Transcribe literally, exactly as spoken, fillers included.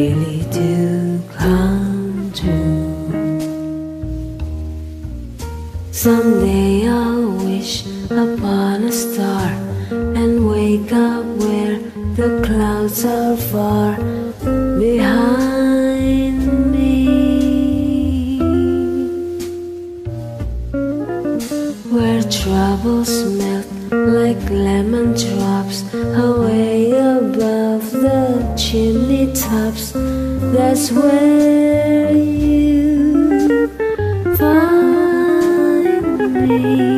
really do come true. Someday I'll wish upon a star and wake up where the clouds are far behind me, where troubles melt like lemon drops away above the chimney tops. That's where you find me.